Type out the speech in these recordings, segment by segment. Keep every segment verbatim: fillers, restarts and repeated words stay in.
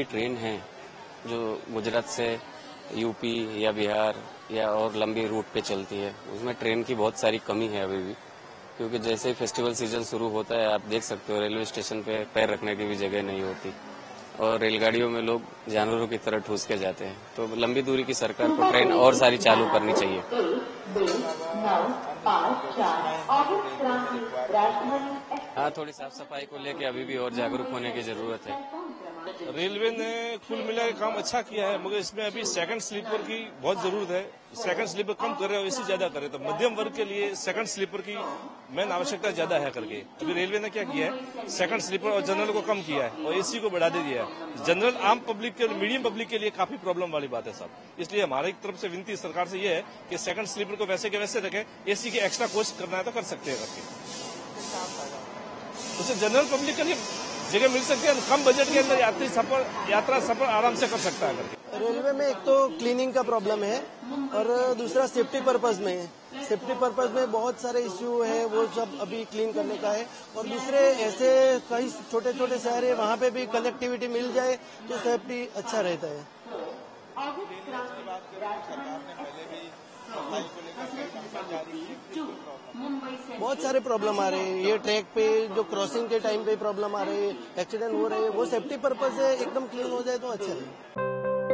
की ट्रेन हैं जो गुजरात से यूपी या बिहार या और लंबी रूट पे चलती है, उसमें ट्रेन की बहुत सारी कमी है अभी भी, क्योंकि जैसे ही फेस्टिवल सीजन शुरू होता है आप देख सकते हो रेलवे स्टेशन पे पैर रखने की भी जगह नहीं होती और रेलगाड़ियों में लोग जानवरों की तरह ठूस के जाते हैं। तो लंबी दूरी की सरकार को ट्रेन और सारी चालू करनी चाहिए। हाँ, थोड़ी साफ सफाई को लेके अभी भी और जागरूक होने की जरूरत है। रेलवे ने कुल मिला के काम अच्छा किया है, मगर इसमें अभी सेकंड स्लीपर की बहुत जरूरत है। सेकंड स्लीपर कम कर रहे हो, इसी ज्यादा करे तो मध्यम वर्ग के लिए सेकंड स्लीपर की मेन आवश्यकता ज्यादा है करके अभी रेलवे ने क्या किया है, सेकंड स्लीपर और जनरल को कम किया है और एसी को बढ़ा दे दिया है। जनरल आम पब्लिक के मीडियम पब्लिक के लिए काफी प्रॉब्लम वाली बात है साहब। इसलिए हमारी तरफ से विनती सरकार से ये है कि सेकंड स्लीपर को वैसे के वैसे रखें, एसी के एक्स्ट्रा कॉस्ट करना है तो कर सकते हैं करके, उसे जनरल पब्लिक के लिए जगह मिल सकती है, कम बजट के अंदर यात्री सफर यात्रा सफर आराम से कर सकता है करके। रेलवे में एक तो क्लीनिंग का प्रॉब्लम है और दूसरा सेफ्टी पर्पज में है। सेफ्टी पर्पज में बहुत सारे इश्यू है, वो सब अभी क्लीन करने का है। और दूसरे ऐसे कई छोटे छोटे शहर है, वहाँ पे भी कनेक्टिविटी मिल जाए तो सेफ्टी अच्छा रहता है। बहुत सारे प्रॉब्लम आ रहे हैं, ये ट्रैक पे जो क्रॉसिंग के टाइम पे प्रॉब्लम आ रहे हैं, एक्सीडेंट हो रहे हैं, वो सेफ्टी पर्पज से एकदम क्लीन हो जाए तो अच्छा है।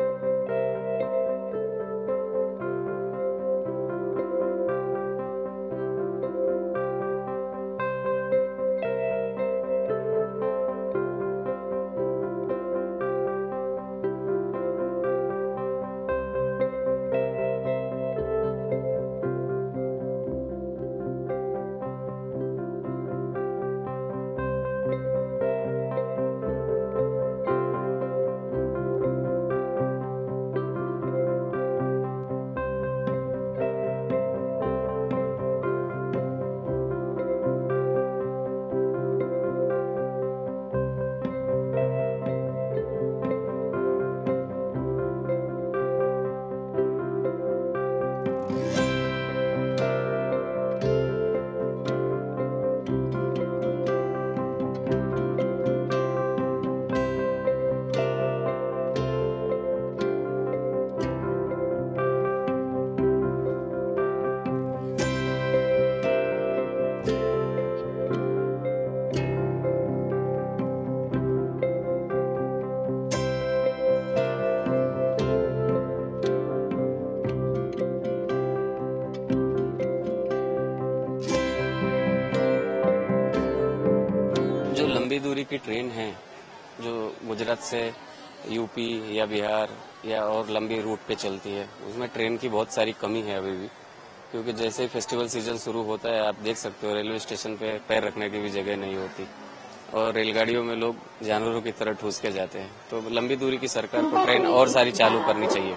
जो लंबी दूरी की ट्रेन हैं जो गुजरात से यूपी या बिहार या और लंबी रूट पे चलती है, उसमें ट्रेन की बहुत सारी कमी है अभी भी, क्योंकि जैसे ही फेस्टिवल सीजन शुरू होता है आप देख सकते हो रेलवे स्टेशन पे पैर रखने की भी जगह नहीं होती और रेलगाड़ियों में लोग जानवरों की तरह ठूस के जाते हैं। तो लंबी दूरी की सरकार को ट्रेन और सारी चालू करनी चाहिए।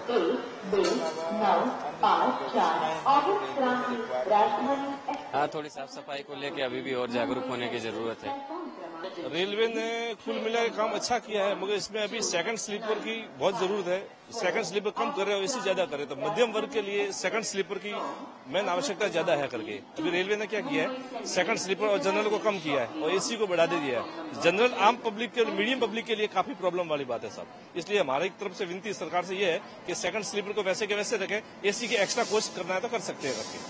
हाँ, थोड़ी साफ सफाई को लेके अभी भी और जागरूक होने की जरूरत है। रेलवे ने कुल मिला के काम अच्छा किया है, मगर इसमें अभी सेकंड स्लीपर की बहुत जरूरत है। सेकंड स्लीपर कम कर रहे हो, इसी ज्यादा करे तो मध्यम वर्ग के लिए सेकंड स्लीपर की मेन आवश्यकता ज्यादा है करके अभी रेलवे ने क्या किया है, सेकंड स्लीपर और जनरल को कम किया है और एसी को बढ़ा दे दिया है। जनरल आम पब्लिक के मीडियम पब्लिक के लिए काफी प्रॉब्लम वाली बात है साहब। इसलिए हमारी तरफ से विनती सरकार से ये है कि सेकंड स्लीपर को वैसे के वैसे रखें, एसी के एक्स्ट्रा कॉस्ट करना है तो कर सकते हैं करके,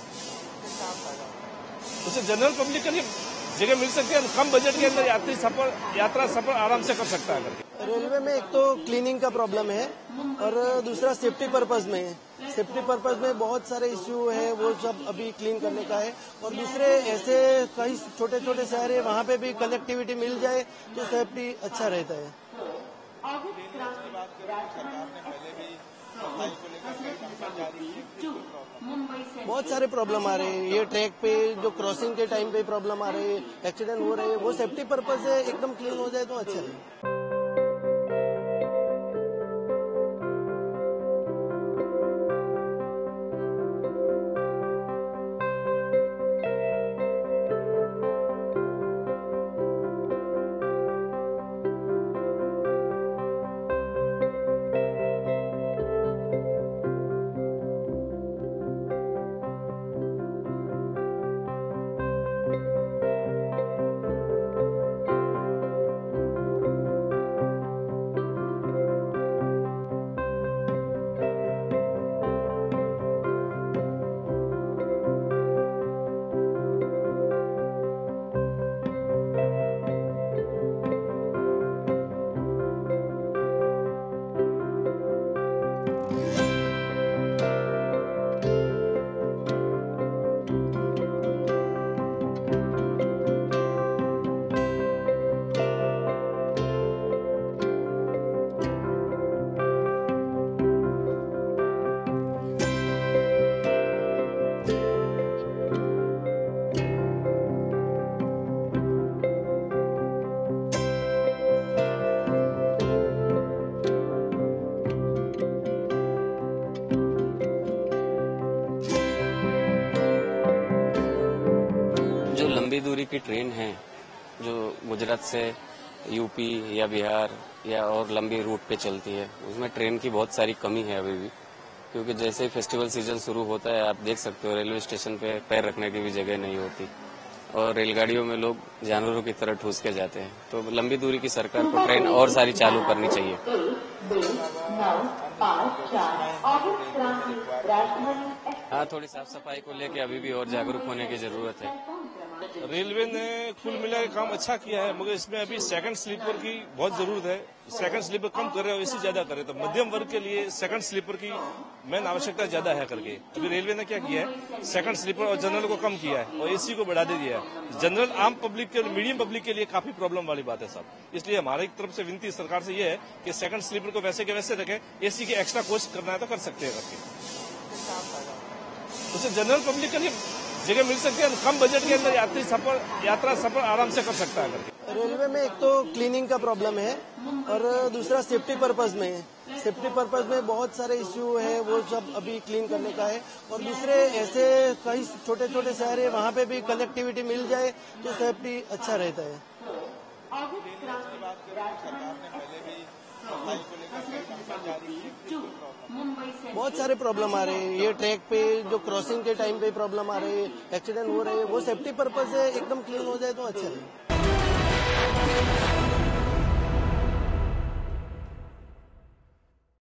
उसे जनरल पब्लिक के लिए जगह मिल सकती है, कम बजट के अंदर यात्री सफर यात्रा सफर आराम से कर सकता है करके। रेलवे में एक तो क्लीनिंग का प्रॉब्लम है और दूसरा सेफ्टी पर्पज में है। सेफ्टी पर्पज में बहुत सारे इश्यू है, वो सब अभी क्लीन करने का है। और दूसरे ऐसे कई छोटे छोटे शहर है, वहाँ पे भी कनेक्टिविटी मिल जाए तो सेफ्टी अच्छा रहता है। बहुत सारे प्रॉब्लम आ रहे हैं, ये ट्रैक पे जो क्रॉसिंग के टाइम पे प्रॉब्लम आ रहे हैं, एक्सीडेंट हो रहे हैं, वो सेफ्टी पर्पज से एकदम क्लीन हो जाए तो अच्छा है। लंबी दूरी की ट्रेन है जो गुजरात से यूपी या बिहार या और लंबी रूट पे चलती है, उसमें ट्रेन की बहुत सारी कमी है अभी भी, क्योंकि जैसे ही फेस्टिवल सीजन शुरू होता है आप देख सकते हो रेलवे स्टेशन पे पैर रखने की भी जगह नहीं होती और रेलगाड़ियों में लोग जानवरों की तरह ठूस के जाते हैं। तो लंबी दूरी की सरकार को ट्रेन और सारी चालू करनी चाहिए। हाँ, थोड़ी साफ सफाई को लेके अभी भी और जागरूक होने की जरूरत है। रेलवे ने कुल मिला के काम अच्छा किया है, मगर इसमें अभी सेकंड स्लीपर की बहुत जरूरत है। सेकंड स्लीपर कम कर रहे हो, एसी ज्यादा करे तो मध्यम वर्ग के लिए सेकंड स्लीपर की मेन आवश्यकता ज्यादा है करके अभी रेलवे ने क्या किया है, सेकंड स्लीपर और जनरल को कम किया है और एसी को बढ़ा दे दिया है। जनरल आम पब्लिक के मीडियम पब्लिक के लिए काफी प्रॉब्लम वाली बात है साहब। इसलिए हमारी तरफ से विनती सरकार से ये है कि सेकंड स्लीपर को वैसे के वैसे रखें, एसी की एक्स्ट्रा कोस्ट करना है तो कर सकते हैं करके, उससे जनरल पब्लिक के लिए जगह मिल सकती है, कम बजट के अंदर यात्री सफर यात्रा सफर आराम से कर सकता है करके। रेलवे में एक तो क्लीनिंग का प्रॉब्लम है और दूसरा सेफ्टी पर्पज में सेफ्टी पर्पज में बहुत सारे इश्यू है, वो सब अभी क्लीन करने का है। और दूसरे ऐसे कई छोटे छोटे शहर है, वहाँ पे भी कनेक्टिविटी मिल जाए तो सेफ्टी अच्छा रहता है। बहुत सारे प्रॉब्लम आ रहे हैं, ये ट्रैक पे जो क्रॉसिंग के टाइम पे प्रॉब्लम आ रहे हैं, एक्सीडेंट हो रहे हैं, वो सेफ्टी पर्पज से एकदम क्लीन हो जाए तो अच्छा है।